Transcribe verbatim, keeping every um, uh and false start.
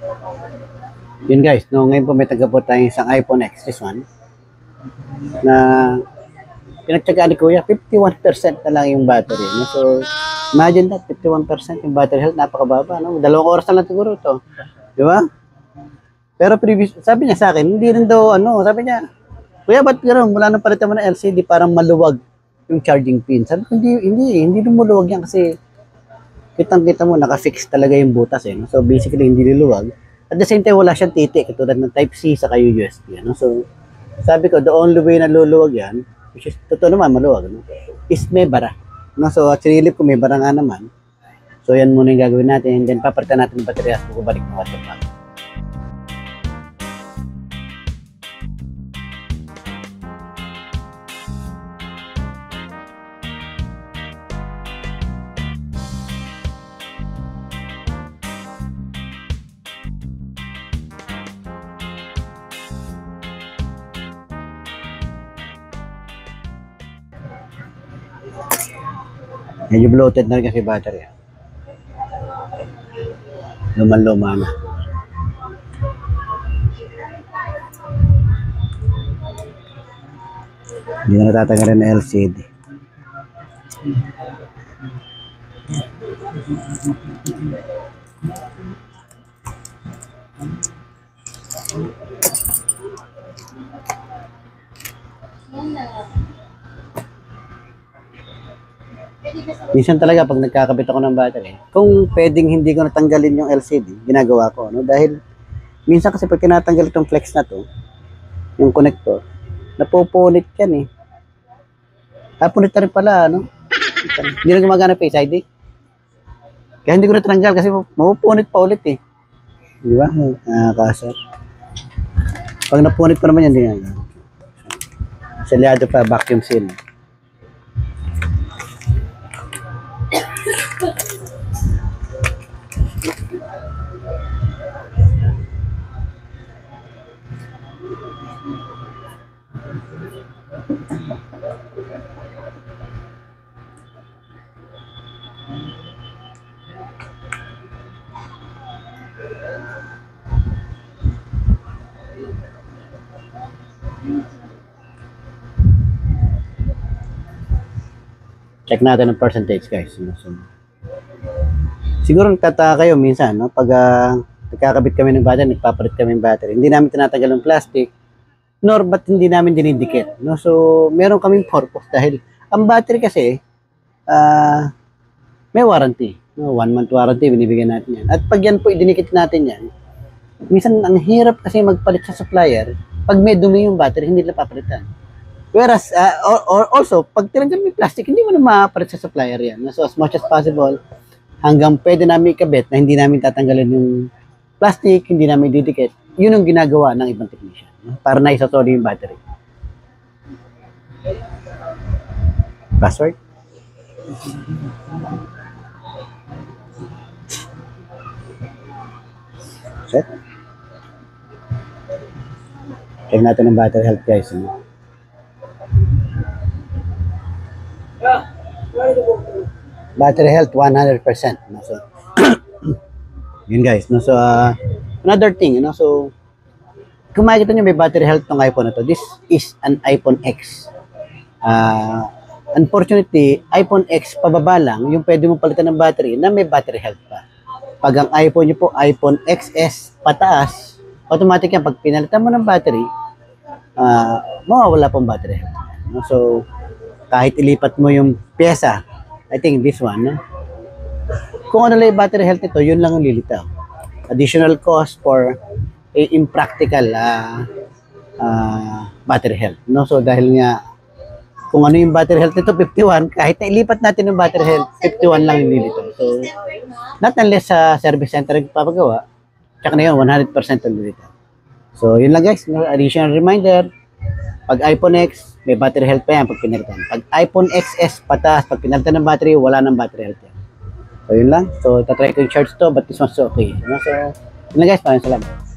Yun guys, no, ngayon po may taga po tayong isang iPhone X, this one, na pinagtsagaan ni Kuya, fifty-one percent na lang yung battery. No? So, imagine that, fifty-one percent yung battery health, napakababa. No? Dalawang oras na lang siguro ito. Di ba? Pero previous, sabi niya sa akin, hindi rin daw, ano, sabi niya, Kuya, ba't gano'n? Wala nang palitan mo ng L C D, parang maluwag yung charging pin. Sabi ko, hindi, hindi, hindi lumuwag yan kasi kitang-kita mo, naka-fix talaga yung butas eh. No? So, basically, hindi luluwag. At the same time, wala siyang titik, katulad ng Type-C sa kayo U S B. Ano? So, sabi ko, the only way na luluwag yan, which is, totoo naman, maluwag, no? Is may bara. No? So, at sinilip ko, may bara nga naman. So, yan muna yung gagawin natin. And then, papalitan natin yung baterya at bumalik ng water pack. Medyo bloated na rin kasi battery. Luman-luma na. Hindi na natatanggalin na L C D. Minsan talaga pag nagkakabit ako ng battery, kung pwedeng hindi ko natanggalin yung L C D, ginagawa ko, no? Dahil minsan kasi pag tinatanggal itong flex na to, yung connector, napupunit yan eh. Ah, punit na rin pala, no? Hindi na gumagana Face I D. Kaya hindi ko na tinanggal kasi mapupunit pa ulit eh. Di ba? Nakakasar. Pag napunit ko naman yan, hindi nga. Selyado pa, vacuum seal. Check natin ang percentage guys. So, siguro nagtataka kayo minsan, no? Pag uh, nagkakabit kami ng battery, nagpapalit kami ng battery, hindi namin tinatanggal ng plastic, nor ba't hindi namin dinidikit. No? So, meron kaming purpose dahil ang battery kasi, uh, may warranty. No? One month warranty, binibigyan natin yan. At pag yan po, idinikit natin yan, minsan ang hirap kasi magpalit sa supplier, pag may dumi yung battery, hindi nila papalitan. Whereas, uh, or, or also, pag tinanggal mo yung plastic, hindi mo na mapapalit sa supplier yan. So, as much as possible, hanggang pwede namin ikabit na hindi namin tatanggalin yung plastic, hindi namin didikit, yun ang ginagawa ng ibang technician. No? Para na isasoli yung battery. Password? Set? Check natin ang battery health guys. No? Battery health one hundred percent. No? So, yun guys. No? So, uh, another thing, you know, so, kung makikita nyo may battery health ng iPhone na to, this is an iPhone X. Uh, unfortunately, iPhone X pababa lang, yung pwede mong palitan ng battery na may battery health pa. Pag ang iPhone nyo po, iPhone X S pataas, automatic yan. Pag pinalitan mo ng battery, uh, mawawala pong battery health. No? So, kahit ilipat mo yung pyesa, I think this one, no? Kung ano lang yung battery health nito, yun lang ang lilitaw. Additional cost for a impractical uh, uh, battery health. No? So, dahil nga, kung ano yung battery health nito, fifty-one, kahit na ilipat natin yung battery health, fifty-one lang yung lilitaw. So, not unless sa uh, service center yung papagawa, tsaka na yun, one hundred percent ang lilitaw. So, yun lang guys, no? Additional reminder, pag iPhone X, may battery health pa yan pag pinalitan. Pag iPhone X S pataas, pag pinalitan ng battery, wala ng battery health yan. So, yun lang. So, tatry ko yung charge to, but this one's okay. So, yun lang guys, maraming salamat.